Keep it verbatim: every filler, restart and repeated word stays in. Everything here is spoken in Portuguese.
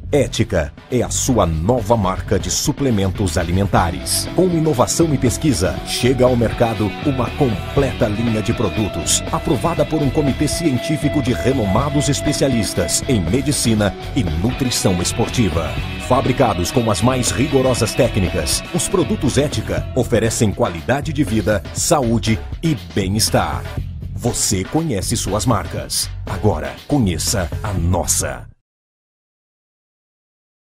Ética é a sua nova marca de suplementos alimentares. Com inovação e pesquisa, chega ao mercado uma completa linha de produtos, aprovada por um comitê científico de renomados especialistas em medicina e nutrição esportiva. Fabricados com as mais rigorosas técnicas, os produtos Ética oferecem qualidade de vida, saúde e bem-estar. Você conhece suas marcas. Agora, conheça a nossa.